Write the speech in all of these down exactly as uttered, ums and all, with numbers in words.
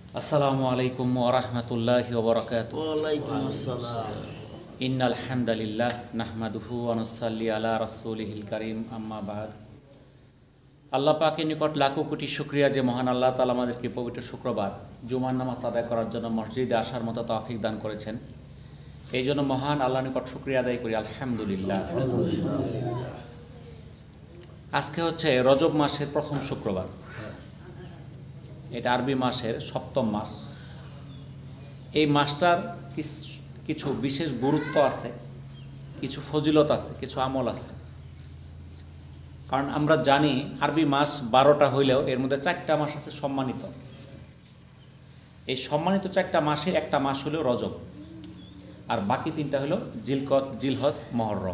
আসসালামু আলাইকুম ওয়া রাহমাতুল্লাহি ওয়া বারাকাতুহু। ওয়া আলাইকুম আসসালাম। ইন্নাল হামদালিল্লাহ নাহমাদুহু ওয়া নুসাল্লি আলা রাসূলিহিল কারীম, আম্মা বাদ। আল্লাহ পাকের নিকট লাখো কোটি শুকরিয়া যে মহান আল্লাহ তাআলা আমাদেরকে পবিত্র শুক্রবার জুমার নামাজ আদায় করার জন্য মসজিদে আসার মতো তৌফিক দান করেছেন। এই জন্য মহান আল্লাহর নিকট শুকরিয়া আদায় করি, আলহামদুলিল্লাহ। আজকে হচ্ছে রজব মাসের প্রথম শুক্রবার। এটা আরবি মাসের সপ্তম মাস। এই মাসটার কিছু বিশেষ গুরুত্ব আছে, কিছু ফজিলত আছে, কিছু আমল আছে। কারণ আমরা জানি আরবি মাস বারোটা হইলেও এর মধ্যে চারটা মাস আছে সম্মানিত। এই সম্মানিত চারটা মাসে একটা মাস হলো রজব, আর বাকি তিনটা হলো জিলকত, জিলহজ, মহররম।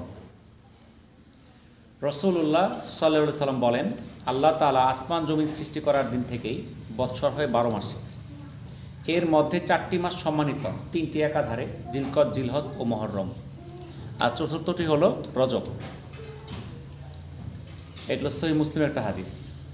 রাসূলুল্লাহ সাল্লাল্লাহু আলাইহি সাল্লাম বলেন, আল্লাহ তাআলা আসমান জমিন সৃষ্টি করার দিন থেকেই বৎসর হয় বারো মাসে। এর মধ্যে চারটি মাস সম্মানিত, তিনটি একাধারে, জিলকত, জিলহজ ও মহররম, আর চতুর্থটি হলো রজব। এগুলো সহিহ মুসলিমের একটা হাদিস।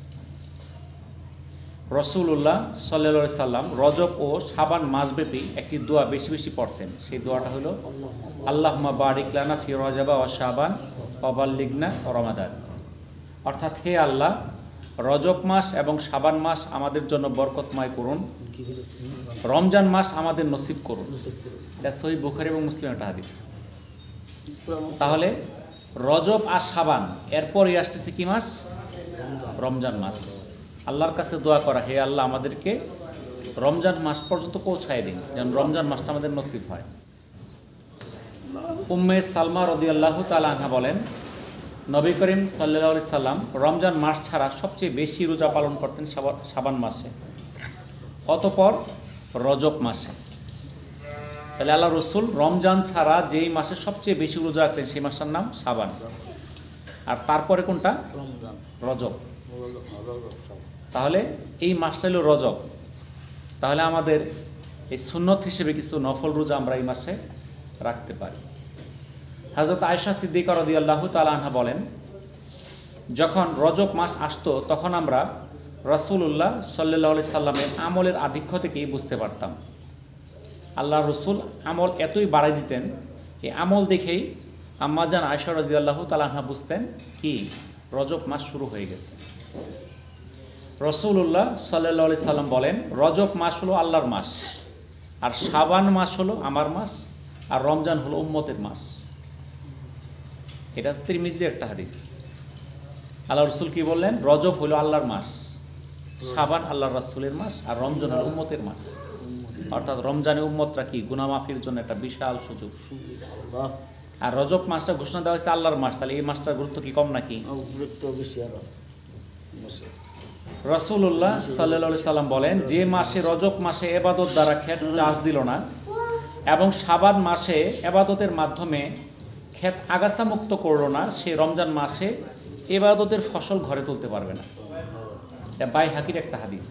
রাসূলুল্লাহ সাল্লাল্লাহু আলাইহি সাল্লাম রজব ও শাবান মাসব্যাপী একটি দোয়া বেশি বেশি পড়তেন। সেই দোয়াটা হলো আল্লাহুম্মা বারিক লানা ফি রজব ওয়া শাবান ওয়া বাল্লিগনা রমাদান। অর্থাৎ, হে আল্লাহ, রজব মাস এবং শাবান মাস আমাদের জন্য বরকতময় করুন, রমজান মাস আমাদের নসিব করুন। এটা সহিহ বুখারী এবং মুসলিমের একটা হাদিস। তাহলে রজব আর শাবান, এরপরই আসতেছে কি মাস? রমজান মাস। আল্লাহর কাছে দোয়া করা, হে আল্লাহ, আমাদেরকে রমজান মাস পর্যন্ত পৌঁছায় দিন, যেন রমজান মাসটা আমাদের নসিব হয়। উম্মে সালমা রাদিয়াল্লাহু তাআলা আনহা বলেন, নবী করিম সাল্লাল্লাহু আলাইহি সাল্লাম রমজান মাস ছাড়া সবচেয়ে বেশি রোজা পালন করতেন শাবান মাসে, অতঃপর রজব মাসে। তাহলে আল্লাহ রসুল রমজান ছাড়া যেই মাসে সবচেয়ে বেশি রোজা রাখতেন সেই মাসটার নাম শাবান, আর তারপরে কোনটা? রজব। তাহলে এই মাসটা হলো রজব। তাহলে আমাদের এই সুন্নত হিসেবে কিছু নফল রোজা আমরা এই মাসে রাখতে পারি। হযরত আয়েশা সিদ্দিকা রাদিয়াল্লাহু তাআলা আনহা বলেন, যখন রজব মাস আসতো তখন আমরা রাসূলুল্লাহ সাল্লাল্লাহু আলাইহি সাল্লামের আমলের আধিক্য থেকেই বুঝতে পারতাম। আল্লাহ রসুল আমল এতই বাড়াই দিতেন, এই আমল দেখেই আম্মাজান আয়েশা রাদিয়াল্লাহু তাআলা আনহা বুঝতেন কি রজব মাস শুরু হয়ে গেছে। রাসূলুল্লাহ সাল্লাল্লাহু আলাইহি সাল্লাম বলেন, রজব মাস হলো আল্লাহর মাস, আর শাবান মাস হলো আমার মাস, আর রমজান হলো উম্মতের মাস। এটা তিরমিজির একটা হাদিস। আল্লাহ রসুল কি বললেন? রজব হলো আল্লাহর মাস, শাবান আল্লাহর রাসূলের মাস, আর রমজান হলো উম্মতের মাস। অর্থাৎ রমজানে উম্মতরা কি গুনাহ মাফির জন্য একটা বিশাল সুযোগ। আর রজব মাসটা ঘোষণা দেওয়া হয়েছে আল্লাহর মাস, তাহলে এই মাসটার গুরুত্ব কি কম নাকি? গুরুত্ব বেশি আরো। রাসূলুল্লাহ সাল্লাল্লাহু আলাইহি সাল্লাম বলেন, যে মাসে রজব মাসে ইবাদত দ্বারা ক্ষেত চাষ দিল না এবং শাবান মাসে ইবাদতের মাধ্যমে ক্ষেত আগাছা মুক্ত করলো না, সে রমজান মাসে ইবাদতের ফসল ঘরে তুলতে পারবে না। এটা বাইহাকির একটা হাদিস।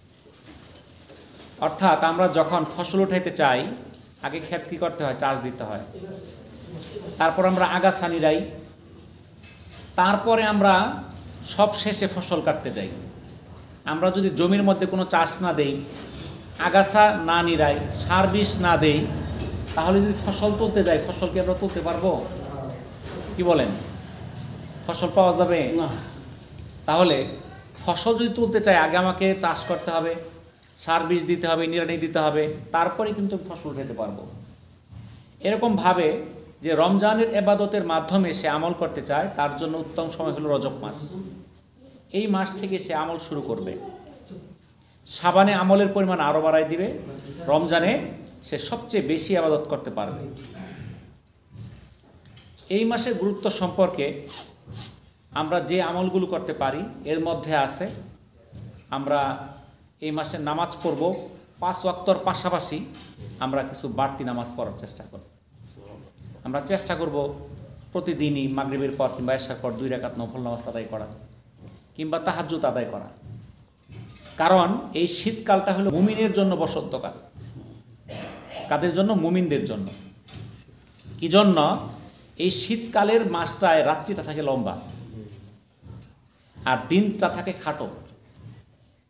অর্থাৎ আমরা যখন ফসল উঠাইতে চাই, আগে ক্ষেত কী করতে হয়? চাষ দিতে হয়। তারপর আমরা আগাছা নিরাই, তারপরে আমরা সব শেষে ফসল কাটতে যাই। আমরা যদি জমির মধ্যে কোনো চাষ না দেই, আগাছা না নিরাই, সার বিষ না দেই, তাহলে যদি ফসল তুলতে যাই, ফসল কি আমরা তুলতে পারবো? কি বলেন? ফসল পাওয়া যাবে না। তাহলে ফসল যদি তুলতে চাই, আগে আমাকে চাষ করতে হবে, সার বিষ দিতে হবে, নিড়ানি দিতে হবে, তারপরে কিন্তু ফসল উঠাতে পারবো। এরকমভাবে যে রমজানের ইবাদতের মাধ্যমে সে আমল করতে চায়, তার জন্য উত্তম সময় হলো রজব মাস। এই মাস থেকে সে আমল শুরু করবে। শাবানে আমলের পরিমাণ আরও বাড়াই দিবে, রমজানে সে সবচেয়ে বেশি ইবাদত করতে পারবে। এই মাসের গুরুত্ব সম্পর্কে আমরা যে আমলগুলো করতে পারি এর মধ্যে আছে, আমরা এই মাসে নামাজ পড়ব, পাঁচ ওয়াক্তর পাশাপাশি আমরা কিছু বাড়তি নামাজ পড়ার চেষ্টা করব। আমরা চেষ্টা করব প্রতিদিনই মাগরিবের পর কিংবা এশার পর দুই রাকাত নফল নামাজ আদায় করা, কিংবা তাহাজ্জুদ আদায় করা। কারণ এই শীতকালটা হলো মুমিনের জন্য বসন্তকাল। কাদের জন্য? মুমিনদের জন্য। কি জন্য? এই শীতকালের মাসটায় রাত্রিটা থাকে লম্বা আর দিনটা থাকে খাটো।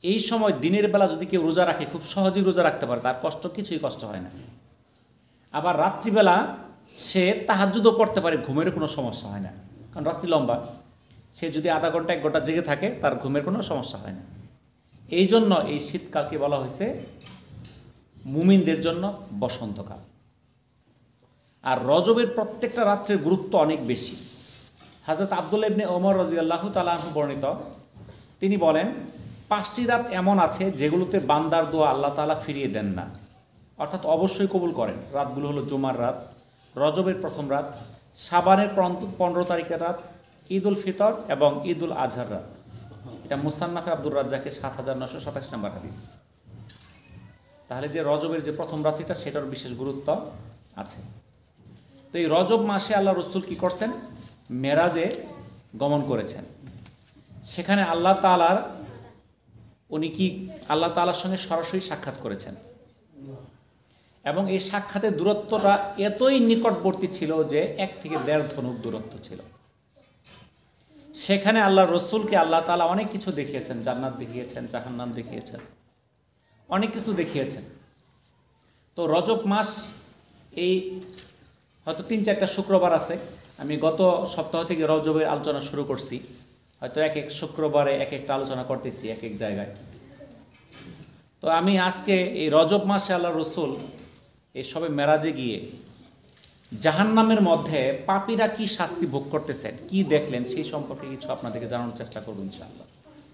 এই সময় দিনের বেলা যদি কেউ রোজা রাখে খুব সহজেই রোজা রাখতে পারে, তার কষ্ট কিছুই কষ্ট হয় না। আবার রাত্রিবেলা সে তাহাজ্জুদও পড়তে পারে, ঘুমের কোনো সমস্যা হয় না, কারণ রাত্রি লম্বা। সে যদি আধা ঘন্টা এক ঘন্টা জেগে থাকে তার ঘুমের কোনো সমস্যা হয় না। এই জন্য এই শীতকালকে বলা হয়েছে মুমিনদের জন্য বসন্তকাল। আর রজবের প্রত্যেকটা রাত্রের গুরুত্ব অনেক বেশি। হযরত আব্দুল্লাহ ইবনে ওমর রাদিয়াল্লাহু তাআলা আনহু বর্ণিত, তিনি বলেন, পাঁচটি রাত এমন আছে যেগুলোতে বান্দার দোয়া আল্লাহ তাআলা ফিরিয়ে দেন না, অর্থাৎ অবশ্যই কবুল করেন। রাতগুলো হলো জুমার রাত, রজবের প্রথম রাত, শাবানের পনেরো তারিখের রাত, ঈদ উল ফিতর এবং ঈদ উল আজহার রাত। এটা মুসান্নাফে আব্দুর রাজ্জাকের সাত হাজার নশো সাতাশ নম্বর হাদিস। তাহলে যে রজবের যে প্রথম রাত্রিটা সেটার বিশেষ গুরুত্ব আছে। তো এই রজব মাসে আল্লাহ রসুল কি করছেন? মেরাজে গমন করেছেন। সেখানে আল্লাহ তাআলার উনি কি আল্লাহ তাআলার সঙ্গে সরাসরি সাক্ষাৎ করেছেন এবং এই সাক্ষাতের দূরত্বটা এতই নিকটবর্তী ছিল যে এক থেকে দেড় ধনুক দূরত্ব ছিল। সেখানে আল্লাহ রসুলকে আল্লাহ তাআলা অনেক কিছু দেখিয়েছেন, জান্নাত দেখিয়েছেন, জাহান্নাম দেখিয়েছেন, অনেক কিছু দেখিয়েছেন। তো রজব মাস এই হয়তো তিন চারটা শুক্রবার আছে, আমি গত সপ্তাহ থেকে রজবের আলোচনা শুরু করছি, হয়তো এক এক শুক্রবারে এক একটা আলোচনা করতেছি এক এক জায়গায়। তো আমি আজকে এই রজব মাসে আল্লাহ রসুল এই সবে মেরাজে গিয়ে জাহান্নামের মধ্যে পাপীরা কি শাস্তি ভোগ করতেছেন, কি দেখলেন, সেই সম্পর্কে কিছু আপনাদেরকে জানানোর চেষ্টা করব ইনশাআল্লাহ।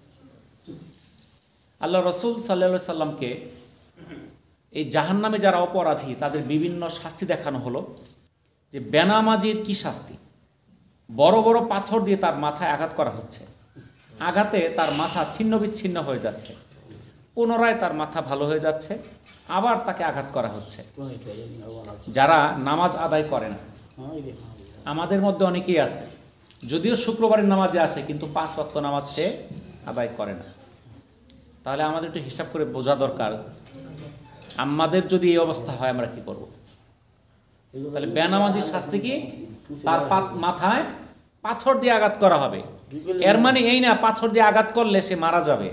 আল্লাহ রসুল সাল্লাল্লাহু সাল্লামকে এই জাহান্নামে যারা অপরাধী তাদের বিভিন্ন শাস্তি দেখানো হলো, যে বেনামাজির কি শাস্তি। বড় বড় পাথর দিয়ে তার মাথায় আঘাত করা হচ্ছে, আঘাতে তার মাথা ছিন্ন বিচ্ছিন্ন হয়ে যাচ্ছে, পুনরায় তার মাথা ভালো হয়ে যাচ্ছে, আবার তাকে আঘাত করা হচ্ছে। যারা নামাজ আদায় করে না, আমাদের মধ্যে অনেকেই আছে, যদিও শুক্রবারের নামাজে আসে কিন্তু পাঁচ ওয়াক্ত নামাজ সে আদায় করে না। তাহলে আমাদের একটু হিসাব করে বোঝা দরকার, আমাদের যদি এই অবস্থা হয় আমরা কি করব। তাহলে বেনামাজির শাস্তি কি? তার মাথায় পাথর দিয়ে আঘাত করা হবে। এর মানে এই না পাথর দিয়ে আঘাত করলে সে মারা যাবে,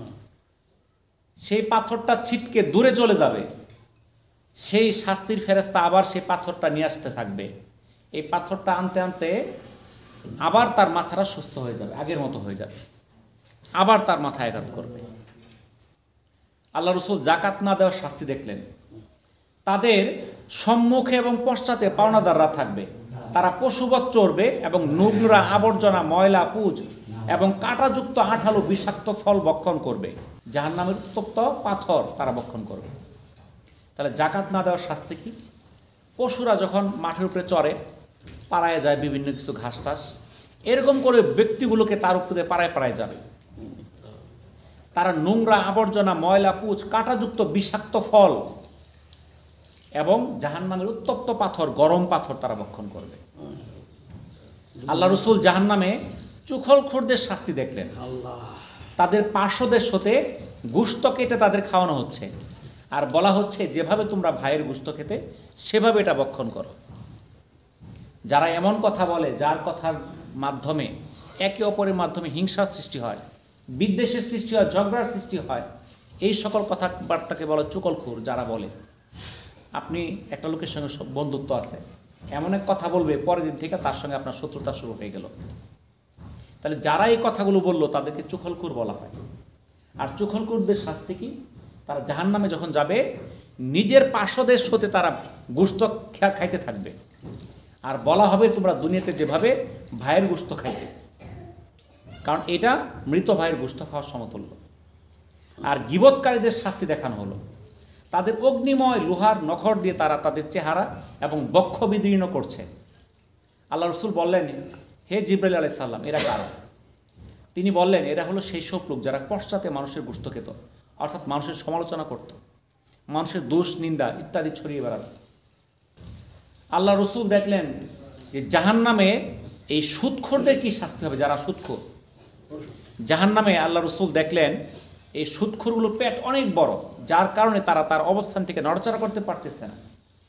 সেই পাথরটা ছিটকে দূরে চলে যাবে, সেই শাস্তির ফেরেশতা আবার সেই পাথরটা নিয়ে আসতে থাকবে। এই পাথরটা আনতে আনতে আবার তার মাথাটা সুস্থ হয়ে যাবে, আগের মতো হয়ে যাবে, আবার তার মাথায় আঘাত করবে। আল্লাহ রসুল জাকাত না দেওয়ার শাস্তি দেখলেন। তাদের সম্মুখে এবং পশ্চাতে পাওনাদাররা থাকবে, তারা পশুবৎ চড়বে এবং নোংরা আবর্জনা, ময়লা, পুজ এবং কাঁটাযুক্ত আঠালো বিষাক্ত ফল ভক্ষণ করবে, জাহান্নামের উত্তপ্ত পাথর তারা ভক্ষণ করবে। তাহলে জাকাত না দেওয়ার শাস্তি কি? পশুরা যখন মাঠের উপরে চড়ে, পাড়ায় যায় বিভিন্ন কিছু ঘাস টাস, এরকম করে ব্যক্তিগুলোকে তার উপরে পাড়ায় পাড়ায় যাবে। তারা নোংরা আবর্জনা, ময়লা, পুজ, কাঁটাযুক্ত বিষাক্ত ফল এবং জাহান্নামের উত্তপ্ত পাথর, গরম পাথর তারা ভক্ষণ করবে। আল্লাহ রসুল জাহান্নামে চুখলখোরদের শাস্তি দেখলেন। তাদের পার্শ্বদের সাথে গোশত কেটে তাদের খাওয়ানো হচ্ছে, আর বলা হচ্ছে যেভাবে তোমরা ভাইয়ের গোশত খেতে সেভাবে এটা ভক্ষণ করো। যারা এমন কথা বলে যার কথার মাধ্যমে একে অপরের মাধ্যমে হিংসার সৃষ্টি হয়, বিদ্বেষের সৃষ্টি হয়, ঝগড়ার সৃষ্টি হয়, এই সকল কথাবার্তাকে বলে চুগলখোর। যারা বলে আপনি একটা লোকের সঙ্গে বন্ধুত্ব আছে, এমন এক কথা বলবে পরের দিন থেকে তার সঙ্গে আপনার শত্রুতা শুরু হয়ে গেল। তাহলে যারা এই কথাগুলো বললো তাদেরকে চুগলখোর বলা হয়। আর চুগলখোরদের শাস্তি কি? তারা জাহান্নামে যখন যাবে নিজের পার্শ্বদের সাথে তারা গোশত খাইতে থাকবে, আর বলা হবে তোমরা দুনিয়াতে যেভাবে ভাইয়ের গোশত খাইতে, কারণ এটা মৃত ভাইয়ের গোশত খাওয়ার সমতুল্য। আর গীবতকারীদের শাস্তি দেখানো হলো, তাদের অগ্নিময় লোহার নখর দিয়ে তারা তাদের চেহারা এবং বক্ষ বিদীর্ণ করছে। আল্লাহ রসুল বললেন, হে জিবরাইল আলাইহিস সালাম, এরা কারা? তিনি বললেন, এরা হলো সেই সব লোক যারা পশ্চাতে মানুষের গোশত খেত, অর্থাৎ মানুষের সমালোচনা করত, মানুষের দোষ নিন্দা ইত্যাদি ছড়িয়ে বেড়াত। আল্লাহ রসুল দেখলেন যে জাহান্নামে এই সুদখোরদের কি শাস্তি হবে, যারা সুদখোর। জাহান্নামে আল্লাহ রসুল দেখলেন এই সুদখোরগুলো পেট অনেক বড়, যার কারণে তারা তার অবস্থান থেকে নড়াচড়া করতে পারতেছে না।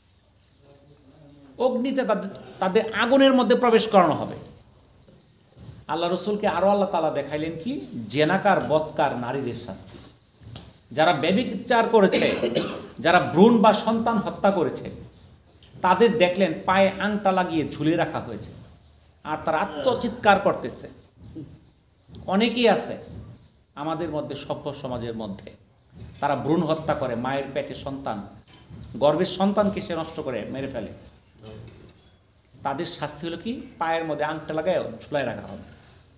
অগ্নিতে তাদের তাদের আগুনের মধ্যে প্রবেশ করানো হবে। আল্লাহ রসুলকে আরও আল্লাহ তাআলা দেখাইলেন কি? জেনাকার, বৎকার নারীদের শাস্তি। যারা ব্যভিচার করেছে, যারা ভ্রূণ বা সন্তান হত্যা করেছে, তাদের দেখলেন পায়ে আংটা লাগিয়ে ঝুলিয়ে রাখা হয়েছে আর তারা আত্মচিৎকার করতেছে। অনেকেই আছে আমাদের মধ্যে, সভ্য সমাজের মধ্যে, তারা ভ্রূণ হত্যা করে, মায়ের পেটে সন্তান, গর্ভের সন্তানকে সে নষ্ট করে মেরে ফেলে। তাদের শাস্তি হলো কি, পায়ের মধ্যে আংটা লাগায় ঝুলায় রাখা হবে।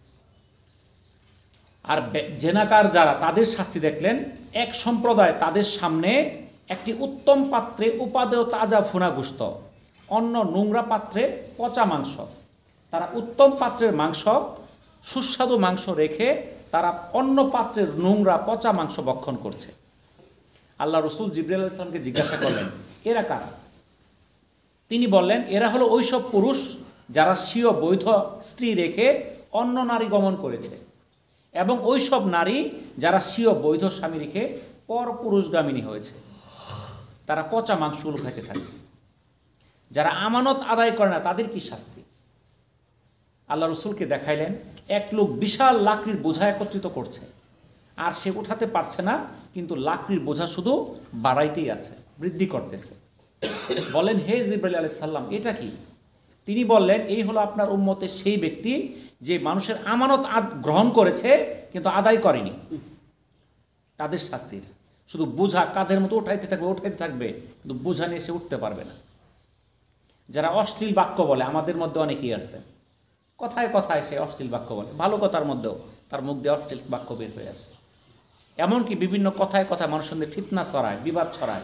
আর জেনাকার যারা, তাদের শাস্তি দেখলেন, এক সম্প্রদায় তাদের সামনে একটি উত্তম পাত্রে উপাদেয় তাজা ভুনা গোশত, অন্য নোংরা পাত্রে পচা মাংস। তারা উত্তম পাত্রের মাংস, সুস্বাদু মাংস রেখে তারা অন্য পাত্রের নোংরা পচা মাংস ভক্ষণ করছে। আল্লাহ রসুল জিবরাইল আলাইহিস সালামকে জিজ্ঞাসা করলেন, এরা কারা? তিনি বললেন, এরা হলো ওইসব পুরুষ যারা স্বীয় বৈধ স্ত্রী রেখে অন্য নারী গমন করেছে, এবং ওইসব নারী যারা স্বীয় বৈধ স্বামী রেখে পর পুরুষগামিনী হয়েছে। তারা পচা মাংসগুলো খাইতে থাকে। যারা আমানত আদায় করে না, তাদের কি শাস্তি? আল্লাহ রসুলকে দেখাইলেন, এক লোক বিশাল লাকড়ির বোঝা একত্রিত করছে, আর সে উঠাতে পারছে না, কিন্তু লাকড়ির বোঝা শুধু বাড়াইতেই আছে, বৃদ্ধি করতেছে। বলেন, হে জিবরাইল আলাইহিস সালাম, এটা কি? তিনি বললেন, এই হলো আপনার উম্মতের সেই ব্যক্তি যে মানুষের আমানত গ্রহণ করেছে কিন্তু আদায় করেনি। তাদের শাস্তি শুধু বোঝা কাঁধের মতো উঠাইতে থাকবে উঠাইতে থাকবে কিন্তু বোঝা নিয়ে সে উঠতে পারবে না। যারা অশ্লীল বাক্য বলে, আমাদের মধ্যে অনেকেই আছে, কথায় কথায় সে অশ্লীল বাক্য বলে, ভালো কথার মধ্যেও তার মুখ দিয়ে অশ্লীল বাক্য বের হয়ে আসে। এমনকি বিভিন্ন কথায় কথায় মানুষের মধ্যে ফিতনা ছড়ায়, বিবাদ ছড়ায়।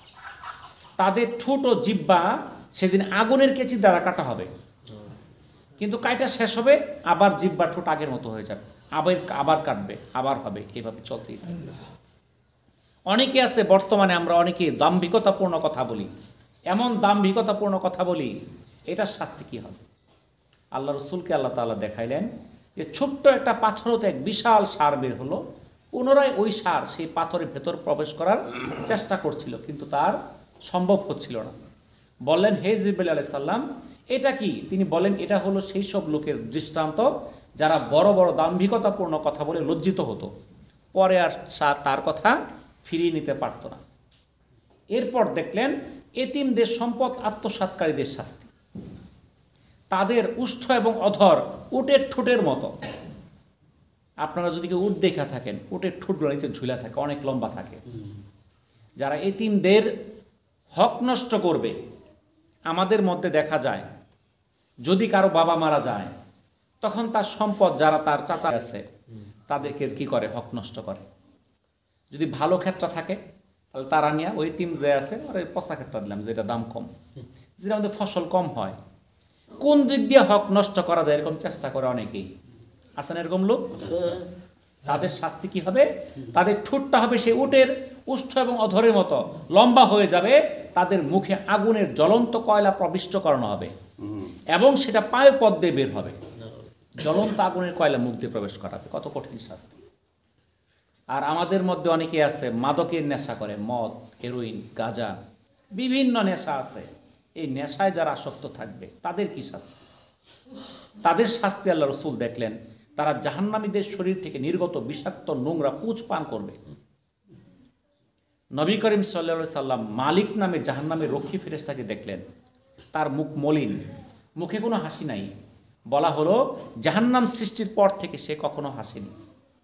তাদের ঠোঁট ও জিহ্বা সেদিন আগুনের কেচি দ্বারা কাটা হবে, কিন্তু কাইটা শেষ হবে, আবার জিহ্বা ঠোঁট আগের মতো হয়ে যাবে, আবার আবার কাটবে, আবার হবে, এভাবে চলতেই থাকবে। অনেকে আছে বর্তমানে, আমরা অনেকে দাম্ভিকতাপূর্ণ কথা বলি, এমন দাম্ভিকতাপূর্ণ কথা বলি, এটার শাস্তি কি হবে? আল্লাহ রসুলকে আল্লাহ তাআলা দেখাইলেন যে ছোট্ট একটা পাথর হতে এক বিশাল সার বের হলো, পুনরায় ওই সার সেই পাথরের ভেতর প্রবেশ করার চেষ্টা করছিল, কিন্তু তার সম্ভব হচ্ছিল না। বললেন, হে জিবরাইল আলাইহিস সালাম, এটা কি? তিনি বলেন, এটা হলো সেই সব লোকের দৃষ্টান্ত যারা বড় বড় দাম্ভিকতাপূর্ণ কথা বলে লজ্জিত হতো, পরে আর তার কথা ফিরিয়ে নিতে পারত না। এরপর দেখলেন এতিমদের সম্পদ আত্মসাৎকারীদের শাস্তি। তাদের উষ্ঠ এবং অধর উটের ঠোঁটের মতো। আপনারা যদি কেউ উট দেখা থাকেন, উটের ঠোঁটগুলো নিচে ঝুলা থাকে, অনেক লম্বা থাকে। যারা এতিমদের হক নষ্ট করবে, আমাদের মধ্যে দেখা যায় যদি কারো বাবা মারা যায়, তখন তার সম্পদ যারা তার চাচা আছে তাদেরকে কি করে? হক নষ্ট করে। যদি ভালো ক্ষেত্র থাকে তাহলে তারা নিয়ে ওই এতিম যে আছে আর ওই পচা ক্ষেত্র দিলাম, যেটা দাম কম, যেটা আমাদের ফসল কম হয়। কোন দিক দিয়ে হক নষ্ট করা যায় এরকম চেষ্টা করে অনেকেই আছেন, এরকম লোক। তাদের শাস্তি কি হবে? তাদের ঠোঁটটা হবে সেই উটের উষ্ঠ এবং অধরের মতো লম্বা হয়ে যাবে, তাদের মুখে আগুনের জ্বলন্ত কয়লা প্রবিষ্ট করানো হবে এবং সেটা পায়ের পথ দিয়ে বের হবে, জ্বলন্ত আগুনের কয়লা মুখ দিয়ে প্রবেশ করাবে। কত কঠিন শাস্তি! আর আমাদের মধ্যে অনেকে আছে মাদকের নেশা করে, মদ, হেরোইন, গাঁজা, বিভিন্ন নেশা আছে। এই নেশায় যারা আসক্ত থাকবে তাদের কি শাস্তি? তাদের শাস্তি আল্লাহ রসুল দেখলেন, তারা জাহান্নামীদের শরীর থেকে নির্গত বিষাক্ত নোংরা পুঁজ পান করবে। নবী করিম সাল্লাল্লাহু আলাইহি সাল্লাম মালিক নামে জাহান্নামের রক্ষী ফেরেশতাকে দেখলেন, তার মুখ মলিন, মুখে কোনো হাসি নাই। বলা হলো, জাহান্নাম সৃষ্টির পর থেকে সে কখনো হাসেনি।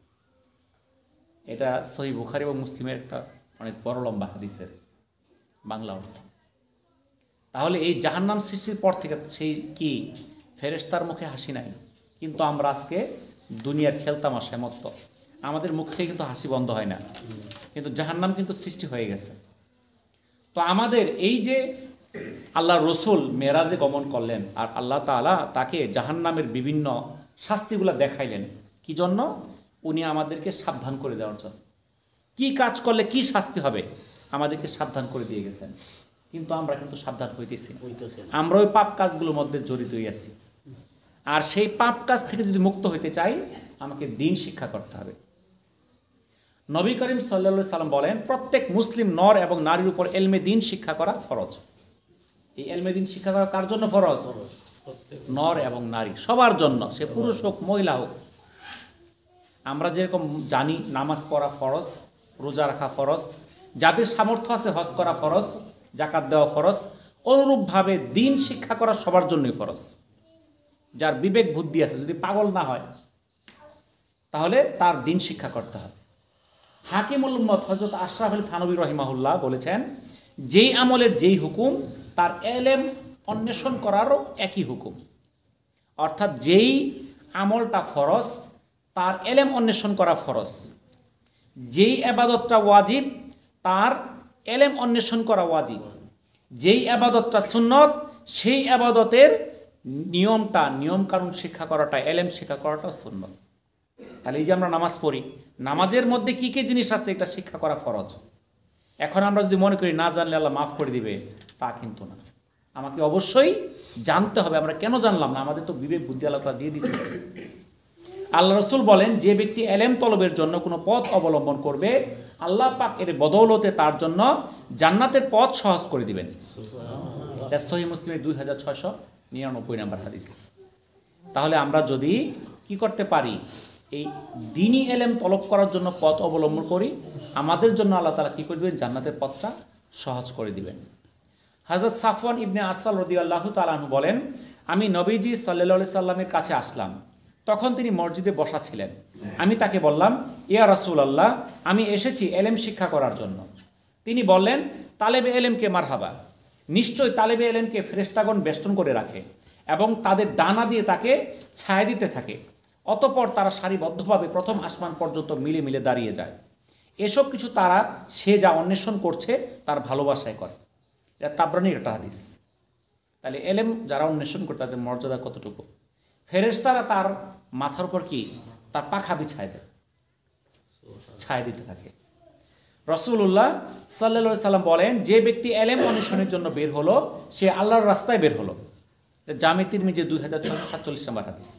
এটা সহিহ বুখারী এবং মুসলিমের একটা অনেক বড় লম্বা হাদিসের বাংলা অর্থ। তাহলে এই জাহান্নাম সৃষ্টির পর থেকে সেই কি ফেরেশতার মুখে হাসি নাই, কিন্তু আমরা আজকে দুনিয়ার খেলতামাশায় মত্ত, আমাদের মুখ থেকে কিন্তু হাসি বন্ধ হয় না, কিন্তু জাহান্নাম কিন্তু সৃষ্টি হয়ে গেছে। তো আমাদের এই যে আল্লাহ রসুল মেরাজে গমন করলেন আর আল্লাহ তাআলা তাকে জাহান্নামের বিভিন্ন শাস্তিগুলো দেখাইলেন, কি জন্য? উনি আমাদেরকে সাবধান করে দেওয়ার জন্য। কি কাজ করলে কি শাস্তি হবে আমাদেরকে সাবধান করে দিয়ে গেছেন, কিন্তু আমরা কিন্তু সাবধান হইতেছি, আমরা ওই পাপ কাজগুলোর মধ্যে জড়িত হইয়াছি। আর সেই পাপ কাজ থেকে যদি মুক্ত হইতে চাই, আমাকে দিন শিক্ষা করতে হবে। নবী করিম সাল্লাল্লাহু আলাইহি সাল্লাম বলেন, প্রত্যেক মুসলিম নর এবং নারীর উপর এলমে দিন শিক্ষা করা ফরজ। এই এলমে দিন শিক্ষা করা কার জন্য ফরজ? নর এবং নারী, সবার জন্য, সে পুরুষ হোক মহিলা হোক। আমরা যেরকম জানি নামাজ পড়া ফরজ, রোজা রাখা ফরজ, যাদের সামর্থ্য আছে হজ করা ফরজ, জাকাত দেওয়া ফরজ, অনুরূপভাবে দিন শিক্ষা করা সবার জন্যই ফরজ। যার বিবেক বুদ্ধি আছে, যদি পাগল না হয় তাহলে তার দিন শিক্ষা করতে হবে। হাকিমুল উম্মত হযরত আশরাফ আলী থানভী রহিমাহুল্লাহ বলেছেন, যেই আমলের যেই হুকুম তার এলেম অন্বেষণ করারও একই হুকুম। অর্থাৎ যেই আমলটা ফরজ তার এলেম অন্বেষণ করা ফরজ, যেই আবাদতটা ওয়াজিব তার এলেম অন্বেষণ করা ওয়াজিব, যেই আবাদতটা সুন্নত সেই আবাদতের নিয়মটা নিয়মকানুন শিক্ষা করাটা, এলেম শিক্ষা করাটা সুন্নত। তাহলে এই যে আমরা নামাজ পড়ি, নামাজের মধ্যে কী কী জিনিস আছে এটা শিক্ষা করা ফরজ। এখন আমরা যদি মনে করি না জানলে আল্লাহ মাফ করে দিবে, তা কিন্তু না। আমাকে অবশ্যই জানতে হবে। আমরা কেন জানলাম না? আমাদের তো বিবেক বুদ্ধি আল্লাহ তাআলা দিয়ে দিচ্ছে। আল্লাহ রসুল বলেন, যে ব্যক্তি এলেম তলবের জন্য কোনো পথ অবলম্বন করবে আল্লাহ পাক এর বদৌলতে তার জন্য জান্নাতের পথ সহজ করে দিবেন। এটা সহিহ মুসলিমের দুই হাজার ছয়শো নিরানব্বই নম্বর হাদিস। তাহলে আমরা যদি কি করতে পারি, এই দ্বীনি এলেম তলব করার জন্য পথ অবলম্বন করি, আমাদের জন্য আল্লাহ তাআলা কী করে দেবেন? জান্নাতের পথটা সহজ করে দিবেন। হযরত সাফওয়ান ইবনে আসাল রাদিয়াল্লাহু তাআলা আনহু বলেন, আমি নবীজি সাল্লাল্লাহু আলাইহি সাল্লামের কাছে আসলাম, তখন তিনি মসজিদে বসা ছিলেন। আমি তাকে বললাম, ইয়া রাসূলুল্লাহ, আমি এসেছি এলেম শিক্ষা করার জন্য। তিনি বললেন, তালেবে এলেমকে মারহাবা, নিশ্চয় তালেবে এলেমকে ফেরেশতাগণ বেষ্টন করে রাখে এবং তাদের ডানা দিয়ে তাকে ছায়া দিতে থাকে। অতঃপর তারা সারিবদ্ধভাবে প্রথম আসমান পর্যন্ত মিলে মিলে দাঁড়িয়ে যায়। এসব কিছু তারা সে যা অন্বেষণ করছে তার ভালোবাসায় করে। এটা তাবরানির একটা হাদিস। তাহলে এলেম যারা অন্বেষণ করে তাদের মর্যাদা কতটুকু? ফেরেশতারা তার মাথার উপর কি তার পাখা বিছায় দেয়, ছায়া দিতে থাকে। রাসূলুল্লাহ সাল্লাল্লাহু আলাইহি সাল্লাম বলেন, যে ব্যক্তি এলেম অন্বেষণের জন্য বের হলো সে আল্লাহর রাস্তায় বের হলো। জামে তিরমিজি দুই হাজার ছয়শো সাতচল্লিশ নম্বর হাদিস।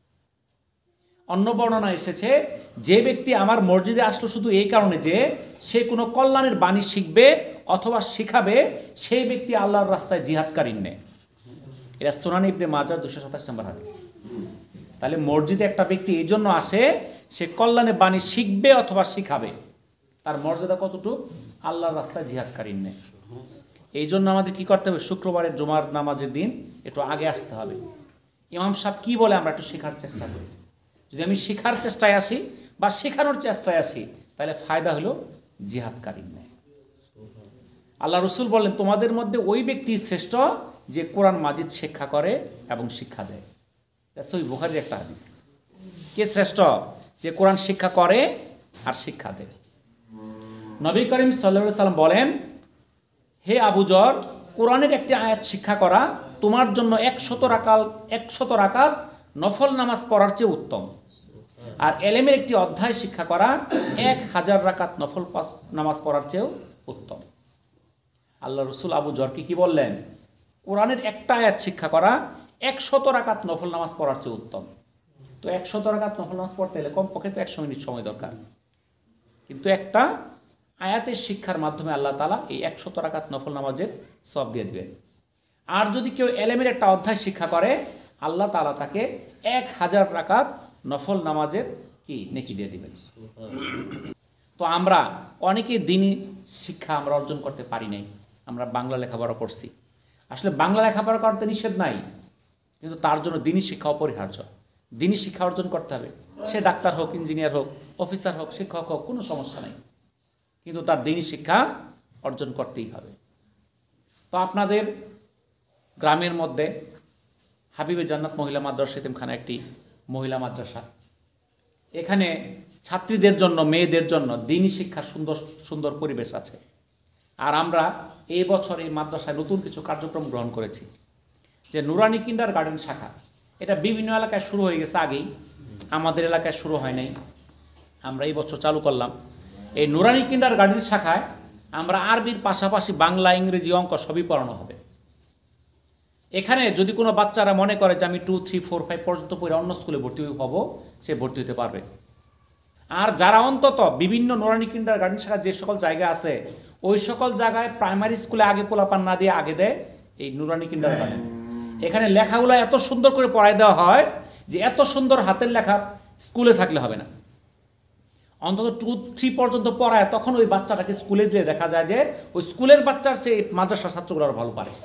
অন্য বর্ণনা এসেছে, যে ব্যক্তি আমার মসজিদে আসলো শুধু এই কারণে যে সে কোনো কল্যাণের বাণী শিখবে অথবা শিখাবে, সেই ব্যক্তি আল্লাহর রাস্তায় জিহাদকারীর নেয়। এটা সুনান ইবনে মাজাহ দুশো সাতাশ নম্বর হাদিস। তাহলে মসজিদে একটা ব্যক্তি এই জন্য আসে সে কল্যাণের বাণী শিখবে অথবা শিখাবে, তার মর্যাদা কতটুকু? আল্লাহর রাস্তায় জিহাদকারীর নেয়। এই জন্য আমাদের কি করতে হবে? শুক্রবারের জুমার নামাজের দিন একটু আগে আসতে হবে। ইমাম সাহেব কী বলে আমরা একটু শেখার চেষ্টা করি। যদি আমি শেখার চেষ্টায় আসি বা শেখানোর চেষ্টায় আসি তাহলে ফায়দা হলো জিহাদকারীর নেয়। আল্লাহ রসুল বললেন, তোমাদের মধ্যে ওই ব্যক্তি শ্রেষ্ঠ যে কোরআন মাজিদ শিক্ষা করে এবং শিক্ষা দেয়। সহিহ বুখারীর একটা হাদিস। কে শ্রেষ্ঠ? যে কোরআন শিক্ষা করে আর শিক্ষা দেয়। নবী করিম সাল্লাল্লাহু আলাইহি সাল্লাম বলেন, হে আবু যর, কোরআনের একটি আয়াত শিক্ষা করা তোমার জন্য একশত রাকাত একশত রাকাত নফল নামাজ পড়ার চেয়ে উত্তম, আর এলেমের একটি অধ্যায় শিক্ষা করা এক হাজার রাকাত নফল নামাজ পড়ার চেয়েও উত্তম। আল্লাহ রসুল আবু যরকে কি বললেন? কোরআনের একটা আয়াত শিক্ষা করা একশত রাকাত নফল নামাজ পড়ার চেয়ে উত্তম। তো একশত রাকাত নফল নামাজ পড়তে হলে কমপক্ষে তো একশো মিনিট সময় দরকার, কিন্তু একটা আয়াতের শিক্ষার মাধ্যমে আল্লাহ তাআলা এই একশত রাকাত নফল নামাজের সওয়াব দিয়ে দিবেন। আর যদি কেউ এলেমের একটা অধ্যায় শিক্ষা করে আল্লাহ তাআলা তাকে এক হাজার রাকাত নফল নামাজের কি নেকি দিয়ে দিবেন। তো আমরা অনেকে দিনই শিক্ষা আমরা অর্জন করতে পারি নাই। আমরা বাংলা লেখাপড়া করছি, আসলে বাংলা লেখাপড়া করতে নিষেধ নাই, কিন্তু তার জন্য দিনই শিক্ষা অপরিহার্য। দিনই শিক্ষা অর্জন করতে হবে। সে ডাক্তার হোক, ইঞ্জিনিয়ার হোক, অফিসার হোক, শিক্ষক হোক, কোনো সমস্যা নেই, কিন্তু তার দিনই শিক্ষা অর্জন করতেই হবে। তো আপনাদের গ্রামের মধ্যে হাবিবে জান্নাত মহিলা মাদ্রাসা এতিমখানা একটি মহিলা মাদ্রাসা। এখানে ছাত্রীদের জন্য, মেয়েদের জন্য দিনই শিক্ষার সুন্দর সুন্দর পরিবেশ আছে। আর আমরা এই বছর এই মাদ্রাসায় নতুন কিছু কার্যক্রম গ্রহণ করেছি, যে নুরানি কিন্ডার গার্ডেন শাখা। এটা বিভিন্ন এলাকায় শুরু হয়ে গেছে আগেই, আমাদের এলাকায় শুরু হয় নাই, আমরা এই বছর চালু করলাম। এই নুরানি কিন্ডার গার্ডেন শাখায় আমরা আরবির পাশাপাশি বাংলা, ইংরেজি, অঙ্ক সবই পড়ানো হবে। এখানে যদি কোনো বাচ্চারা মনে করে যে আমি টু থ্রি ফোর ফাইভ পর্যন্ত পড়ে অন্য স্কুলে ভর্তি হব, সে ভর্তি হতে পারবে। আর যারা অন্তত বিভিন্ন নুরানি কিন্ডার গার্ডেন শাখা যে সকল জায়গা আছে ওই সকল জায়গায় প্রাইমারি স্কুলে আগে পোলাপান না দিয়ে আগে দেয় এই নুরানি কিন্ডার গার্ডেন। এখানে লেখাগুলো এত সুন্দর করে পড়ায় দেওয়া হয় যে এত সুন্দর হাতের লেখা স্কুলে থাকলে হবে না। অন্তত টু থ্রি পর্যন্ত পড়ায়, তখন ওই বাচ্চাটাকে স্কুলে দিয়ে দেখা যায় যে ওই স্কুলের বাচ্চার চেয়ে মাদ্রাসার ছাত্রগুলো আরো ভালো পারে।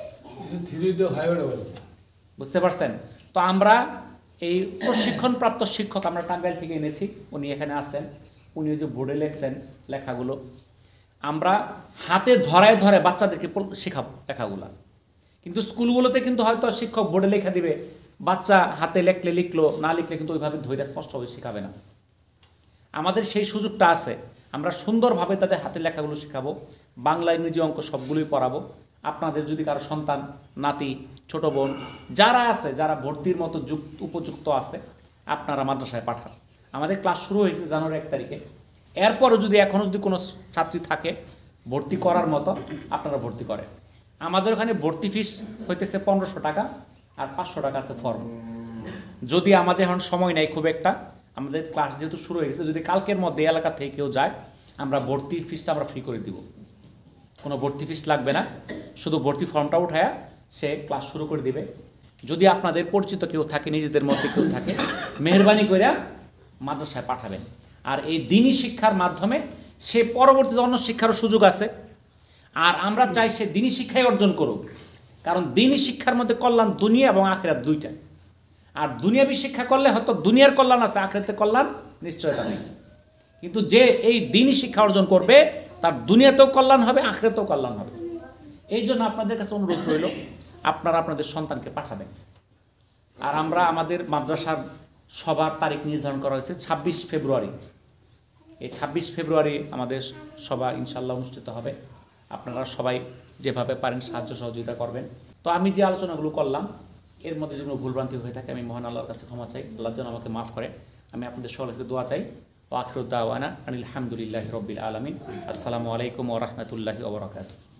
বুঝতে পারছেন? তো আমরা এই প্রশিক্ষণপ্রাপ্ত শিক্ষক আমরা টাঙ্গাইল থেকে এনেছি, উনি এখানে আসেন, উনি ওই যে বোর্ডে লেখছেন লেখাগুলো, আমরা হাতে ধরায় ধরে বাচ্চাদেরকে শেখাবো লেখাগুলো। কিন্তু স্কুলগুলোতে কিন্তু হয়তো শিক্ষক বোর্ডে লেখা দিবে, বাচ্চা হাতে লেখলে লিখলো, না লিখলে কিন্তু ওইভাবে ধৈর্য স্পষ্টভাবে শেখাবে না। আমাদের সেই সুযোগটা আছে, আমরা সুন্দরভাবে তাদের হাতে লেখাগুলো শেখাবো, বাংলা ইংরেজি অঙ্ক সবগুলোই পড়াবো। আপনাদের যদি কারো সন্তান, নাতি, ছোট বোন যারা আছে, যারা ভর্তির মতো যুক্ত উপযুক্ত আছে, আপনারা মাদ্রাসায় পাঠান। আমাদের ক্লাস শুরু হয়েছে জানুয়ারি এক তারিখে। এরপরও যদি এখনও যদি কোনো ছাত্রী থাকে ভর্তি করার মতো, আপনারা ভর্তি করেন। আমাদের ওখানে ভর্তি ফিস হইতেছে পনেরোশো টাকা, আর পাঁচশো টাকা আছে ফর্ম। যদি আমাদের এখন সময় নেই খুব একটা, আমাদের ক্লাস যেহেতু শুরু হয়ে গেছে, যদি কালকের মধ্যে এলাকা থেকে কেউ যায়, আমরা ভর্তির ফিসটা আমরা ফ্রি করে দিব, কোনো ভর্তি ফিস লাগবে না, শুধু ভর্তি ফর্মটা উঠায়া সে ক্লাস শুরু করে দিবে। যদি আপনাদের পরিচিত কেউ থাকে, নিজেদের মধ্যে কেউ থাকে, মেহরবানি করে মাদ্রাসায় পাঠাবেন। আর এই দ্বীনি শিক্ষার মাধ্যমে সে পরবর্তীতে অন্য শিক্ষারও সুযোগ আছে, আর আমরা চাই সে দ্বীনি শিক্ষাই অর্জন করুক, কারণ দ্বীনি শিক্ষার মধ্যে কল্যাণ দুনিয়া এবং আখিরাত দুইটা। আর দুনিয়াবী শিক্ষা করলে হয়তো দুনিয়ার কল্যাণ আছে, আখিরাতের কল্যাণ নিশ্চয়তা নেই। কিন্তু যে এই দ্বীনি শিক্ষা অর্জন করবে তার দুনিয়াতেও কল্যাণ হবে, আখিরাতেও কল্যাণ হবে। এই জন্য আপনাদের কাছে অনুরোধ রইল, আপনারা আপনাদের সন্তানকে পাঠাবেন। আর আমরা আমাদের মাদ্রাসার সভার তারিখ নির্ধারণ করা হয়েছে ছাব্বিশ ফেব্রুয়ারি। এই ছাব্বিশ ফেব্রুয়ারি আমাদের সভা ইনশাল্লাহ অনুষ্ঠিত হবে। আপনারা সবাই যেভাবে পারেন সাহায্য সহযোগিতা করবেন। তো আমি যে আলোচনাগুলো করলাম এর মধ্যে যেগুলো ভুলভ্রান্তি হয়ে থাকে আমি মহান আল্লাহর কাছে ক্ষমা চাই, আল্লাহ যেন আমাকে মাফ করে। আমি আপনাদের সকলের কাছে দোয়া চাই। ওয়া আখিরু দাওয়ানা আনিল হামদুলিল্লাহি রাব্বিল আলামিন। আসসালামু আলাইকুম ওয়া রাহমাতুল্লাহি ওয়া বারাকাতুহু।